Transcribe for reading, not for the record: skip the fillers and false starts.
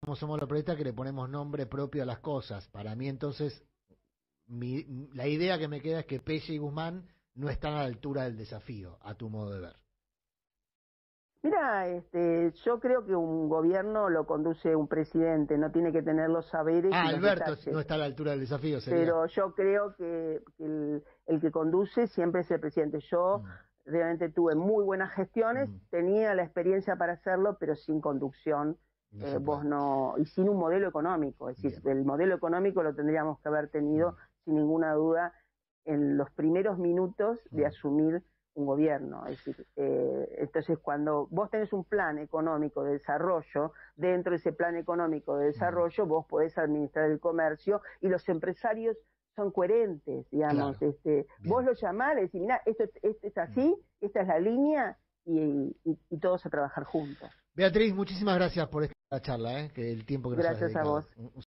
como somos los periodistas que le ponemos nombre propio a las cosas. Para mí entonces, la idea que me queda es que Pelle y Guzmán no están a la altura del desafío, a tu modo de ver. Mira, yo creo que un gobierno lo conduce un presidente, no tiene que tener los saberes y los Alberto detalles. no está a la altura del desafío, sería. Pero yo creo que el que conduce siempre es el presidente. Yo realmente tuve muy buenas gestiones, tenía la experiencia para hacerlo, pero sin conducción, vos no, y sin un modelo económico. Es decir, el modelo económico lo tendríamos que haber tenido sin ninguna duda en los primeros minutos de asumir un gobierno. Es decir, entonces cuando vos tenés un plan económico de desarrollo, dentro de ese plan económico de desarrollo vos podés administrar el comercio y los empresarios son coherentes, digamos. Claro. Vos lo llamás, decís, mirá, esto es así, esta es la línea y todos a trabajar juntos. Beatriz, muchísimas gracias por esta charla, que el tiempo que nos has Gracias a dedicado. vos.